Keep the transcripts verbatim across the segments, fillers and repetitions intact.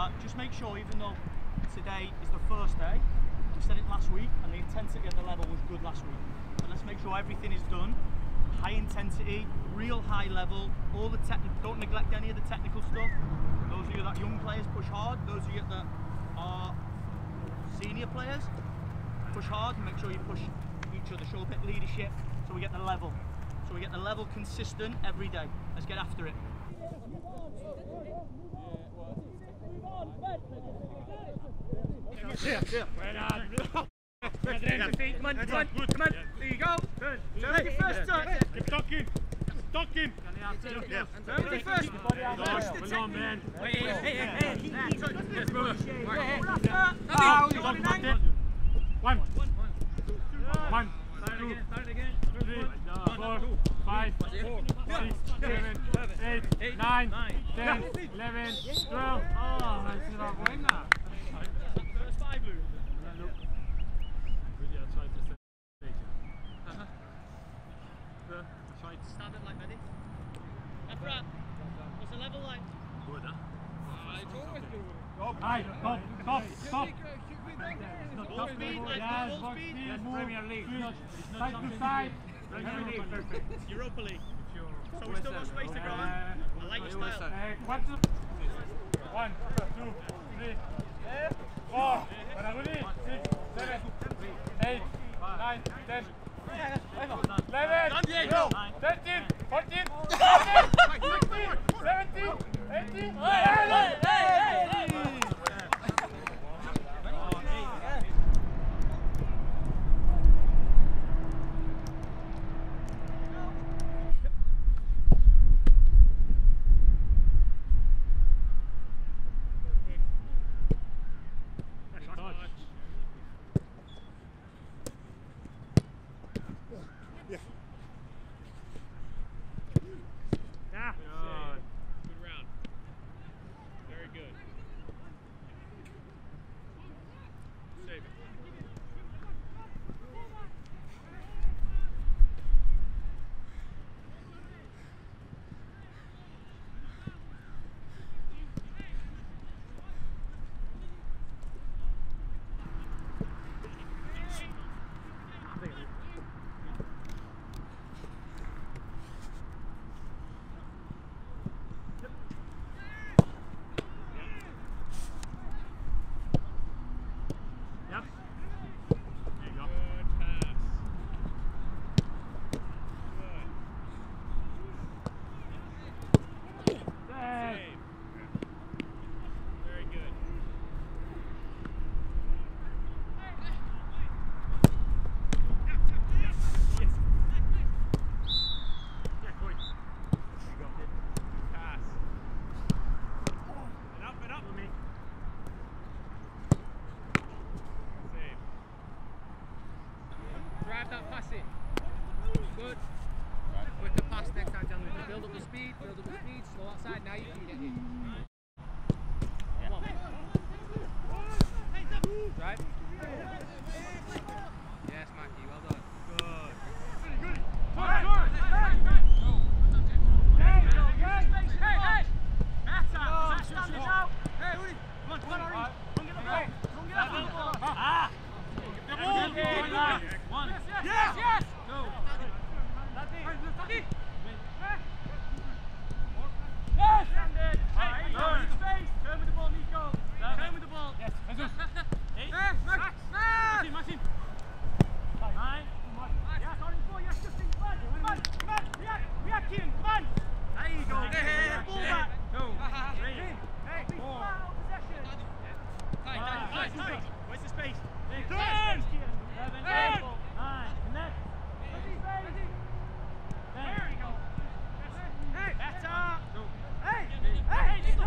that, just make sure, even though today is the first day, we said it last week, and the intensity at the level was good last week. But let's make sure everything is done. High intensity, real high level, all the technical, don't neglect any of the technical stuff. Those of you that young players, push hard. Those of you that are senior players, push hard and make sure you push each other, show a bit of leadership so we get the level. So we get the level consistent every day. Let's get after it. Yeah, yeah. Come on, come on, come on, come on. There you go. Turn. Turn your first turn. Keep talking. Talking. Yeah. Turn with your first. Well on, man. Hey, hey, hey, hey. Let's move. One. One. Two. Three. Four. Five. Six. Seven. Eight. Nine. Ten. Eleven. Twelve. Oh, man, c'est pas bon, là. First five, Lou. Standing like medics. Efrat, what's the level like? Good, huh? Ah, it's always good. Hi, stop, stop, stop. Ball speed, like Yes, ball ball speed. speed, Yes, move, Premier League. side to side. Premier League, perfect. Europa League. So we still got space to grow. I like your style. Uh, one, two, one, two, three, four, six, seven, eight, nine, ten, eleven, twelve, thirteen, fourteen, fifteen, sixteen, seventeen, eighteen. Hey, hey, hey, hey! Good. Quicker pass next time, John. Build up the speed, build up the speed, slow outside, now you can get in. Right? Yes, Mackie, well done. Good. Good. Hey, hey! Better! Stand it out! Hey, Uri! Come on, come on, Uri! Don't get the ball! Don't get the ball! Ah! The ball! One! Yes, yes! Two! Yes! Hey, turn space! Turn with the ball, Nico! Turn with the ball! Yes, Jesus! Eight! Max! Max! Martin, Martin! Nine! Yes, orange ball, yes, Justin! Come on! Come on! Come on! React! React, Ian! Come on! There you go! Hey! Ball back! Two! Three! Hey! Four! Possession! Tight, tight, tight, tight! Where's the space? Turn! Seven! Eight! Nine! Connect! There you go! Hey! Better! Hey! Hey! Hey!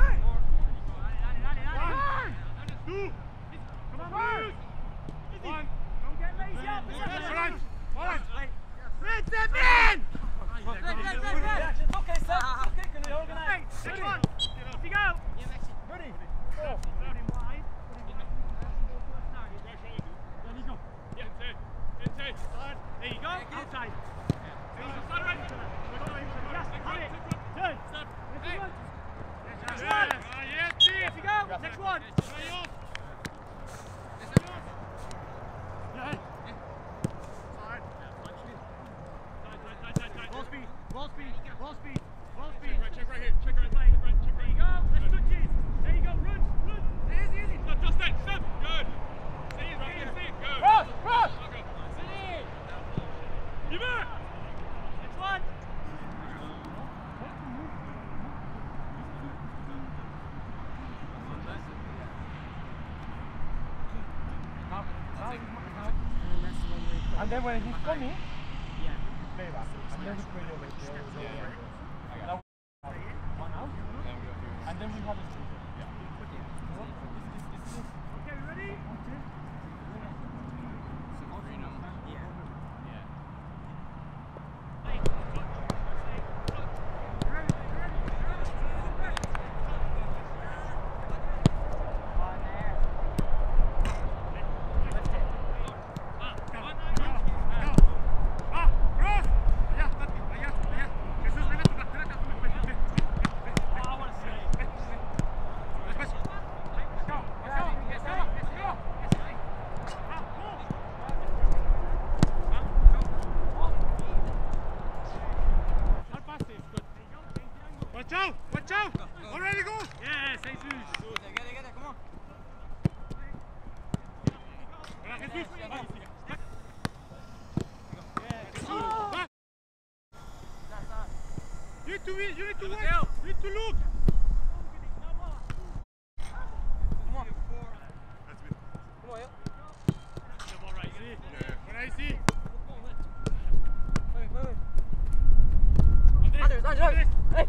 One! Two! Come on, move! One! Don't get lazy up! One! One! Red, step in! Red, red, red, red! It's okay, sir. It's okay. Can you organize? Next one! Off you go! Ready? Four. Put him wide. Put him wide. There you go. Yeah, inside. Inside. Start. There you go. Outside. There you go. Start right. Yes, have it. Turn. Stop. Hey. Next one. Yes, yes. Off you go. Next one. And then when he's coming, yeah. play back. And then we play over here. Yeah. One out. And then we have a speaker. Yeah. Okay, ready? Okay. Watch out! Watch out! Already go! Yes, Jesus! Get it, get it, come on! Jesus! Yeah. You need to wait, you need to wait! You need to look! Come on! Come on, yeah! The ball right, see? Yeah. When I see! Wait, wait, wait! Andres, Andres! Andres! Hey!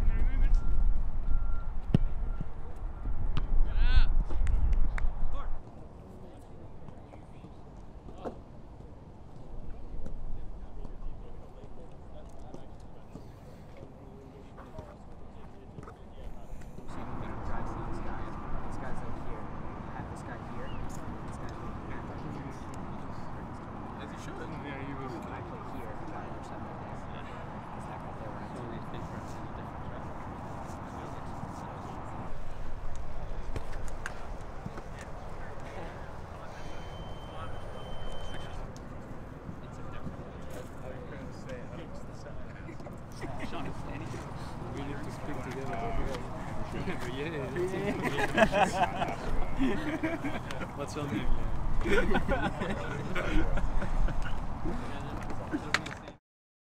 We need to speak together. What's your name?